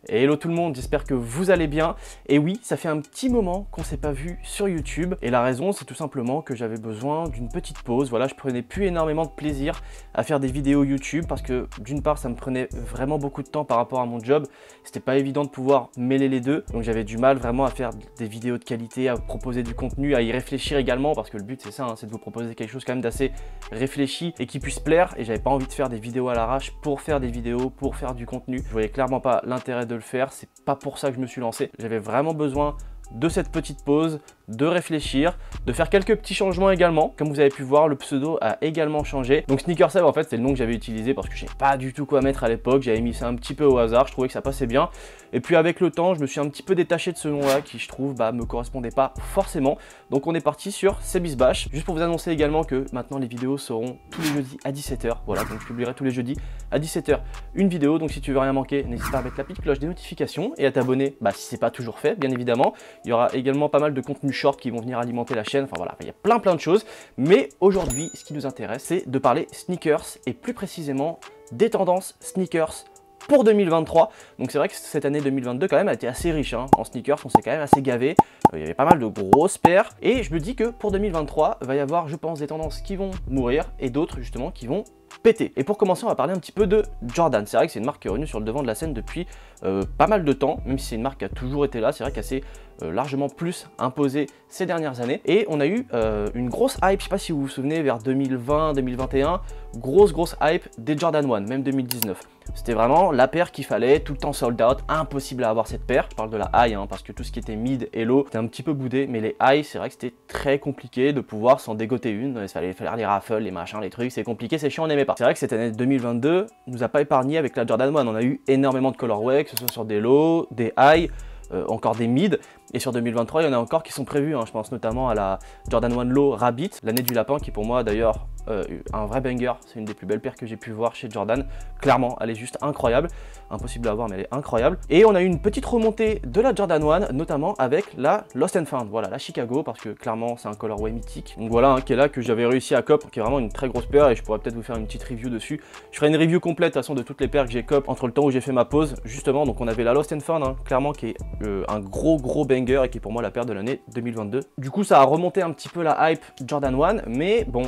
Et hello tout le monde, j'espère que vous allez bien. Et oui, ça fait un petit moment qu'on s'est pas vu sur YouTube. Et la raison, c'est tout simplement que j'avais besoin d'une petite pause. Voilà, je prenais plus énormément de plaisir à faire des vidéos YouTube parce que d'une part, ça me prenait vraiment beaucoup de temps par rapport à mon job. C'était pas évident de pouvoir mêler les deux. Donc j'avais du mal vraiment à faire des vidéos de qualité, à proposer du contenu, à y réfléchir également parce que le but c'est ça, hein, c'est de vous proposer quelque chose quand même d'assez réfléchi et qui puisse plaire. Et j'avais pas envie de faire des vidéos à l'arrache pour faire des vidéos, pour faire du contenu. Je voyais clairement pas l'intérêt de le faire, c'est pas pour ça que je me suis lancé. J'avais vraiment besoin de cette petite pause, de réfléchir, de faire quelques petits changements également. Comme vous avez pu voir, le pseudo a également changé. Donc Sneakersave, en fait, c'est le nom que j'avais utilisé parce que je savais pas du tout quoi mettre à l'époque. J'avais mis ça un petit peu au hasard, je trouvais que ça passait bien. Et puis avec le temps, je me suis un petit peu détaché de ce nom-là qui, je trouve, me correspondait pas forcément. Donc on est parti sur Sebisbash. Juste pour vous annoncer également que maintenant les vidéos seront tous les jeudis à 17 h. Voilà, donc je publierai tous les jeudis à 17 h une vidéo. Donc si tu veux rien manquer, n'hésite pas à mettre la petite cloche des notifications et à t'abonner si c'est pas toujours fait, bien évidemment. Il y aura également pas mal de contenus short qui vont venir alimenter la chaîne. Enfin voilà, il y a plein de choses. Mais aujourd'hui, ce qui nous intéresse, c'est de parler sneakers et plus précisément des tendances sneakers pour 2023. Donc c'est vrai que cette année 2022 quand même a été assez riche hein. En sneakers, on s'est quand même assez gavé. Il y avait pas mal de grosses paires. Et je me dis que pour 2023, il va y avoir, je pense, des tendances qui vont mourir et d'autres justement qui vont péter. Et pour commencer, on va parler un petit peu de Jordan. C'est vrai que c'est une marque qui est revenue sur le devant de la scène depuis pas mal de temps, même si c'est une marque qui a toujours été là. C'est vrai qu'elle s'est largement plus imposée ces dernières années. Et on a eu une grosse hype, je sais pas si vous vous souvenez, vers 2020-2021, grosse hype des Jordan 1, même 2019. C'était vraiment la paire qu'il fallait, tout le temps sold out, impossible à avoir cette paire. Je parle de la high, hein, parce que tout ce qui était mid et low, c'était un petit peu boudé, mais les high, c'est vrai que c'était très compliqué de pouvoir s'en dégoter une. Il fallait faire les raffles, les machins, les trucs, c'est compliqué, c'est chiant, on n'aimait pas. C'est vrai que cette année 2022 nous a pas épargné avec la Jordan 1. On a eu énormément de colorways, que ce soit sur des low, des high, encore des mid. Et sur 2023, il y en a encore qui sont prévus, hein. Je pense notamment à la Jordan 1 Low Rabbit, l'année du lapin, qui pour moi d'ailleurs un vrai banger. C'est une des plus belles paires que j'ai pu voir chez Jordan. Clairement, elle est juste incroyable. Impossible à voir, mais elle est incroyable. Et on a eu une petite remontée de la Jordan 1, notamment avec la Lost and Found. Voilà, la Chicago, parce que clairement, c'est un colorway mythique. Donc voilà, hein, qui est là, que j'avais réussi à cop, qui est vraiment une très grosse paire, et je pourrais peut-être vous faire une petite review dessus. Je ferai une review complète, de toute façon, de toutes les paires que j'ai cop entre le temps où j'ai fait ma pause, justement. Donc on avait la Lost and Found, hein, clairement, qui est un gros banger, et qui est pour moi la paire de l'année 2022. Du coup, ça a remonté un petit peu la hype Jordan 1, mais bon,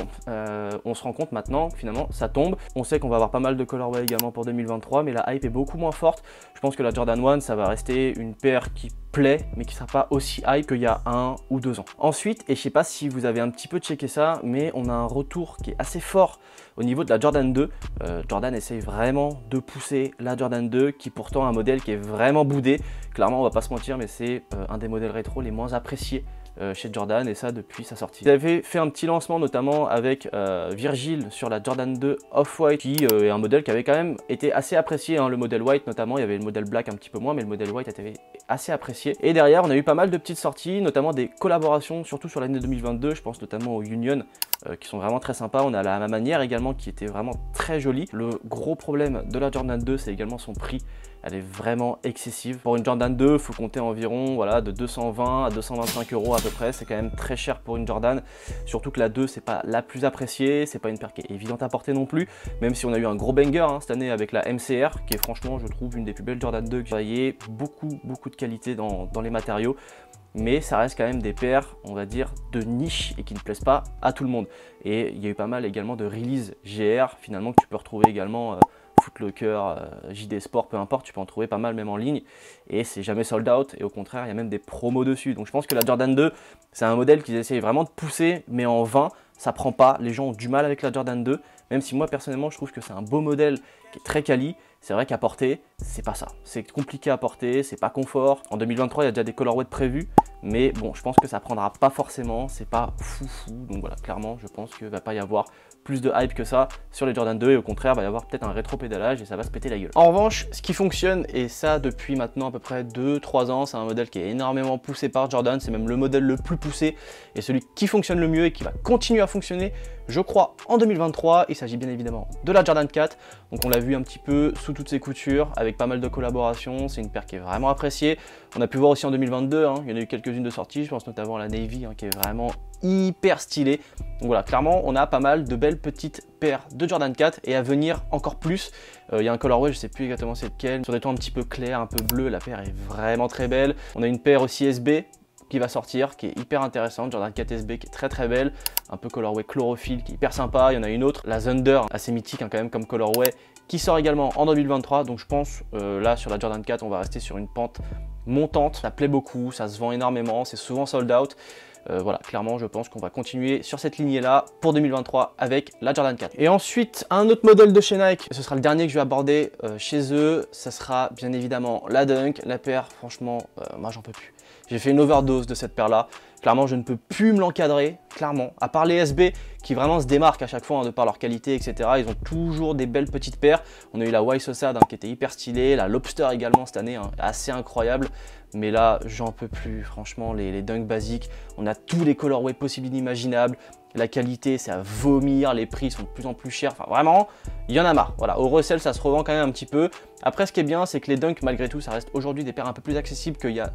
on se rend compte maintenant que finalement ça tombe. On sait qu'on va avoir pas mal de colorway également pour 2023, mais la hype est beaucoup moins forte. Je pense que la Jordan 1, ça va rester une paire qui plaît, mais qui sera pas aussi hype qu'il y a 1 ou 2 ans. Ensuite, et je sais pas si vous avez un petit peu checké ça, mais on a un retour qui est assez fort au niveau de la Jordan 2. Jordan essaye vraiment de pousser la Jordan 2, qui pourtant est un modèle qui est vraiment boudé. Clairement, on va pas se mentir, mais c'est un des modèles rétro les moins appréciés chez Jordan, et ça depuis sa sortie. Ils avaient fait un petit lancement notamment avec Virgil sur la Jordan 2 Off-White, qui est un modèle qui avait quand même été assez apprécié, hein. Le modèle white notamment, il y avait le modèle black un petit peu moins, mais le modèle white était assez apprécié. Et derrière, on a eu pas mal de petites sorties, notamment des collaborations, surtout sur l'année 2022, je pense notamment aux Union, qui sont vraiment très sympas. On a la manière également qui était vraiment très jolie. Le gros problème de la Jordan 2, c'est également son prix. Elle est vraiment excessive. Pour une Jordan 2, il faut compter environ voilà, de 220 à 225 € à peu près. C'est quand même très cher pour une Jordan. Surtout que la 2, c'est pas la plus appréciée. C'est pas une paire qui est évidente à porter non plus. Même si on a eu un gros banger hein, cette année avec la MCR, qui est franchement, je trouve, une des plus belles Jordan 2. Vous voyez, beaucoup de qualité dans les matériaux. Mais ça reste quand même des paires, on va dire, de niche et qui ne plaisent pas à tout le monde. Et il y a eu pas mal également de release GR, finalement, que tu peux retrouver également Footlocker, JD Sport, peu importe, tu peux en trouver pas mal même en ligne. Et c'est jamais sold out, et au contraire, il y a même des promos dessus. Donc je pense que la Jordan 2, c'est un modèle qu'ils essayent vraiment de pousser, mais en vain, ça prend pas. Les gens ont du mal avec la Jordan 2, même si moi, personnellement, je trouve que c'est un beau modèle qui est très quali. C'est vrai qu'à porter, c'est pas ça. C'est compliqué à porter, c'est pas confort. En 2023, il y a déjà des colorways prévus, mais bon, je pense que ça prendra pas forcément. C'est pas fou. Donc voilà, clairement, je pense qu'il va pas y avoir plus de hype que ça sur les Jordan 2, et au contraire, il va y avoir peut-être un rétro-pédalage et ça va se péter la gueule. En revanche, ce qui fonctionne, et ça depuis maintenant à peu près 2-3 ans, c'est un modèle qui est énormément poussé par Jordan. C'est même le modèle le plus poussé et celui qui fonctionne le mieux et qui va continuer à fonctionner, je crois, en 2023. Il s'agit bien évidemment de la Jordan 4. Donc on l'a vu un petit peu sous toutes ses coutures avec avec pas mal de collaborations, c'est une paire qui est vraiment appréciée. On a pu voir aussi en 2022, hein, il y en a eu quelques-unes de sorties, je pense notamment à la Navy qui est vraiment hyper stylée. Donc voilà, clairement on a pas mal de belles petites paires de Jordan 4 et à venir encore plus. Il y a un colorway, je sais plus exactement c'est lequel, sur des tons un petit peu clairs, un peu bleu, la paire est vraiment très belle. On a une paire aussi SB qui va sortir, qui est hyper intéressante, Jordan 4 SB qui est très belle, un peu colorway chlorophylle qui est hyper sympa. Il y en a une autre, la Thunder, assez mythique hein, quand même comme colorway, qui sort également en 2023. Donc je pense là sur la Jordan 4 on va rester sur une pente montante, ça plaît beaucoup, ça se vend énormément, c'est souvent sold out. Voilà, clairement je pense qu'on va continuer sur cette lignée là pour 2023 avec la Jordan 4. Et ensuite un autre modèle de chez Nike, ce sera le dernier que je vais aborder chez eux, ça sera bien évidemment la Dunk. La paire franchement moi j'en peux plus. J'ai fait une overdose de cette paire là, clairement je ne peux plus me l'encadrer, clairement, à part les SB qui vraiment se démarquent à chaque fois hein, de par leur qualité etc. Ils ont toujours des belles petites paires. On a eu la Wysosad qui était hyper stylée, la Lobster également cette année, hein, assez incroyable. Mais là, j'en peux plus, franchement, les dunks basiques, on a tous les colorways possibles inimaginables, la qualité, c'est à vomir, les prix sont de plus en plus chers, enfin vraiment, il y en a marre. Voilà, au resell, ça se revend quand même un petit peu. Après, ce qui est bien, c'est que les dunks, malgré tout, ça reste aujourd'hui des paires un peu plus accessibles qu'il y a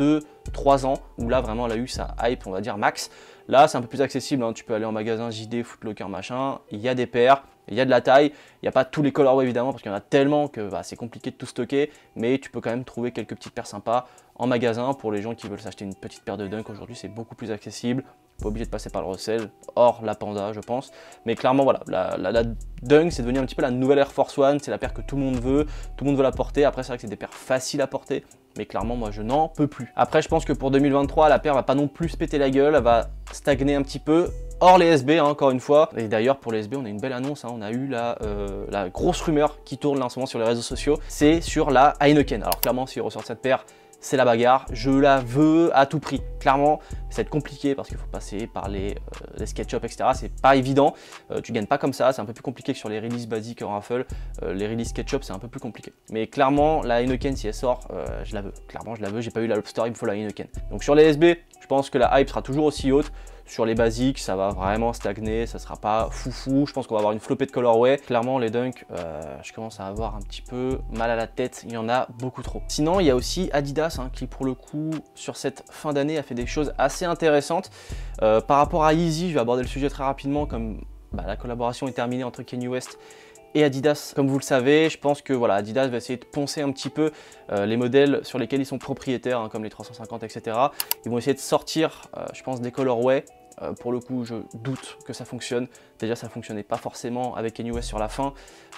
2-3 ans, où là, vraiment, on a eu sa hype, on va dire, max. Là, c'est un peu plus accessible, hein. Tu peux aller en magasin JD, Foot Locker, machin, il y a des paires. Il y a de la taille, il n'y a pas tous les colorways évidemment parce qu'il y en a tellement que bah, c'est compliqué de tout stocker, mais tu peux quand même trouver quelques petites paires sympas en magasin pour les gens qui veulent s'acheter une petite paire de dunk. Aujourd'hui c'est beaucoup plus accessible, pas obligé de passer par le resell, hors la Panda je pense, mais clairement voilà, la dunk c'est devenu un petit peu la nouvelle Air Force One, c'est la paire que tout le monde veut la porter. Après c'est vrai que c'est des paires faciles à porter, mais clairement moi je n'en peux plus. Après je pense que pour 2023 la paire va pas non plus se péter la gueule, elle va stagner un petit peu. Hors les SB, hein, encore une fois. Et d'ailleurs, pour les SB, on a une belle annonce. Hein. On a eu la grosse rumeur qui tourne là, en ce moment sur les réseaux sociaux. C'est sur la Heineken. Alors clairement, s'il ressort cette paire, c'est la bagarre. Je la veux à tout prix. Clairement, ça va être compliqué parce qu'il faut passer par les SketchUp, etc. C'est pas évident. Tu gagnes pas comme ça. C'est un peu plus compliqué que sur les releases basiques en raffle. Les releases SketchUp, c'est un peu plus compliqué. Mais clairement, la Heineken, si elle sort, je la veux. Clairement, je la veux. J'ai pas eu la Lobster, il me faut la Heineken. Donc sur les SB, je pense que la hype sera toujours aussi haute. Sur les basiques, ça va vraiment stagner, ça sera pas foufou. Je pense qu'on va avoir une flopée de colorway. Clairement, les dunks, je commence à avoir un petit peu mal à la tête. Il y en a beaucoup trop. Sinon, il y a aussi Adidas hein, qui, pour le coup, sur cette fin d'année, a fait des choses assez intéressantes. Par rapport à Yeezy, je vais aborder le sujet très rapidement, comme bah, la collaboration est terminée entre Kanye West et Adidas. Comme vous le savez, je pense que voilà, Adidas va essayer de poncer un petit peu les modèles sur lesquels ils sont propriétaires, hein, comme les 350, etc. Ils vont essayer de sortir, je pense, des colorways. Pour le coup, je doute que ça fonctionne. Déjà, ça fonctionnait pas forcément avec Kanye West sur la fin.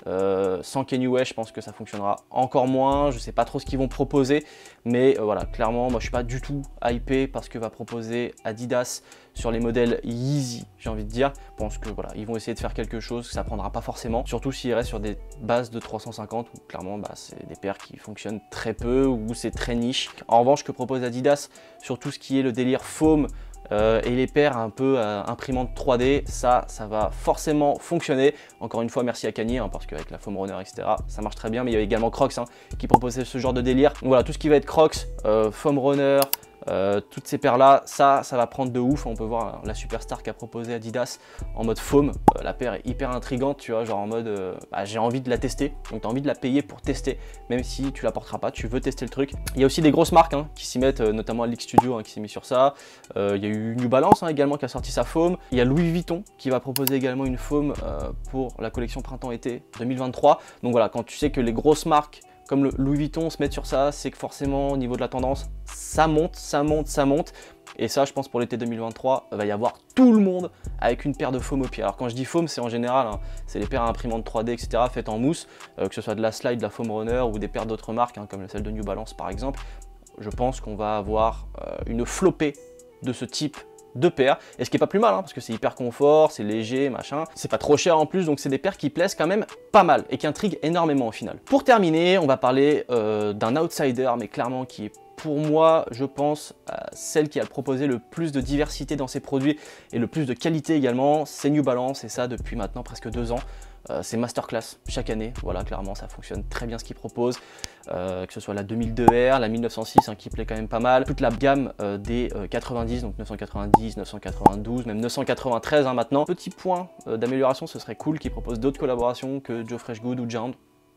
Sans Kanye West, je pense que ça fonctionnera encore moins. Je sais pas trop ce qu'ils vont proposer, mais voilà, clairement, moi, je suis pas du tout hypé parce que va proposer Adidas sur les modèles Yeezy. J'ai envie de dire, je pense que voilà, ils vont essayer de faire quelque chose que ça prendra pas forcément. Surtout s'ils restent sur des bases de 350 où clairement, bah, c'est des paires qui fonctionnent très peu ou c'est très niche. En revanche, ce que propose Adidas sur tout ce qui est le délire foam. Et les paires un peu imprimantes 3D, ça va forcément fonctionner. Encore une fois, merci à Kanye, hein, parce qu'avec la Foam Runner, etc., ça marche très bien. Mais il y avait également Crocs hein, qui proposait ce genre de délire. Donc voilà, tout ce qui va être Crocs, Foam Runner, toutes ces paires là, ça va prendre de ouf. On peut voir la Superstar qu'a proposé Adidas en mode foam. La paire est hyper intrigante, tu vois, genre en mode bah, j'ai envie de la tester. Donc tu as envie de la payer pour tester, même si tu la porteras pas, tu veux tester le truc. Il y a aussi des grosses marques hein, qui s'y mettent, notamment Alix Studio hein, qui s'est mis sur ça. Il y a eu New Balance hein, également qui a sorti sa foam. Il y a Louis Vuitton qui va proposer également une foam pour la collection printemps-été 2023. Donc voilà, quand tu sais que les grosses marques comme le Louis Vuitton se mettent sur ça, c'est que forcément au niveau de la tendance, ça monte, ça monte, ça monte. Et ça, je pense pour l'été 2023, il va y avoir tout le monde avec une paire de foam au pied. Alors quand je dis foam, c'est en général, hein, c'est les paires à imprimante 3D, etc. faites en mousse, que ce soit de la Slide, de la Foam Runner ou des paires d'autres marques, hein, comme celle de New Balance par exemple. Je pense qu'on va avoir une flopée de ce type de paires, et ce qui est pas plus mal hein, parce que c'est hyper confort, c'est léger, machin, c'est pas trop cher en plus, donc c'est des paires qui plaisent quand même pas mal et qui intriguent énormément au final. Pour terminer, on va parler d'un outsider, mais clairement qui est pour moi, je pense, celle qui a proposé le plus de diversité dans ses produits et le plus de qualité également, c'est New Balance, et ça depuis maintenant presque 2 ans. C'est masterclass chaque année, voilà, clairement ça fonctionne très bien ce qu'ils proposent, que ce soit la 2002R, la 1906 hein, qui plaît quand même pas mal, toute la gamme des 90, donc 990, 992, même 993 hein, maintenant. Petit point d'amélioration, ce serait cool qu'ils proposent d'autres collaborations que Joe Freshgood ou Jound.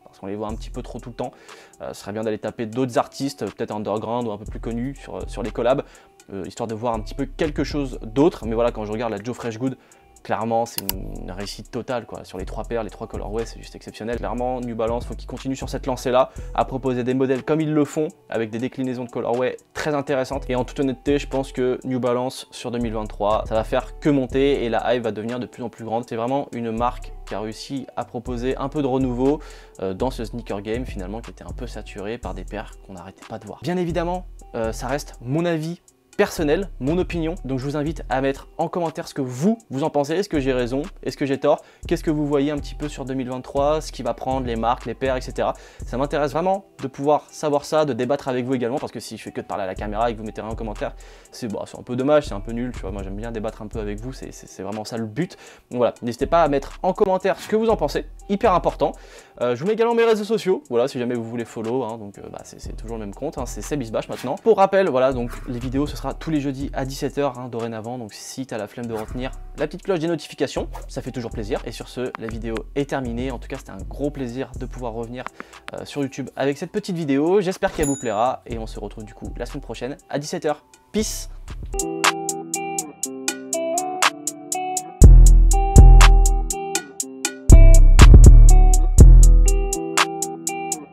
parce qu'on les voit un petit peu trop tout le temps. Ce serait bien d'aller taper d'autres artistes, peut-être underground ou un peu plus connus sur les collabs, histoire de voir un petit peu quelque chose d'autre. Mais voilà, quand je regarde la Joe Freshgood, clairement, c'est une réussite totale quoi. Sur les 3 paires, les 3 colorways, c'est juste exceptionnel. Clairement, New Balance, faut qu'ils continuent sur cette lancée-là, à proposer des modèles comme ils le font, avec des déclinaisons de colorway très intéressantes. Et en toute honnêteté, je pense que New Balance sur 2023, ça va faire que monter et la hype va devenir de plus en plus grande. C'est vraiment une marque qui a réussi à proposer un peu de renouveau dans ce sneaker game finalement qui était un peu saturé par des paires qu'on n'arrêtait pas de voir. Bien évidemment, ça reste mon avis personnel, mon opinion, donc je vous invite à mettre en commentaire ce que vous en pensez. Est-ce que j'ai raison? Est-ce que j'ai tort? Qu'est-ce que vous voyez un petit peu sur 2023, ce qui va prendre, les marques, les paires, etc. Ça m'intéresse vraiment de pouvoir savoir ça, de débattre avec vous également, parce que si je fais que de parler à la caméra et que vous mettez rien en commentaire, c'est un peu dommage, c'est un peu nul, tu vois. Moi j'aime bien débattre un peu avec vous, c'est vraiment ça le but. Donc voilà, n'hésitez pas à mettre en commentaire ce que vous en pensez, hyper important. Je vous mets également mes réseaux sociaux, voilà, si jamais vous voulez follow, hein, donc c'est toujours le même compte, hein, c'est Sebisbash maintenant. Pour rappel, voilà, donc les vidéos ce sera tous les jeudis à 17 h hein, dorénavant, donc si tu as la flemme de retenir, la petite cloche des notifications, ça fait toujours plaisir. Et sur ce, la vidéo est terminée. En tout cas, c'était un gros plaisir de pouvoir revenir sur YouTube avec cette petite vidéo. J'espère qu'elle vous plaira et on se retrouve du coup la semaine prochaine à 17 h. Peace!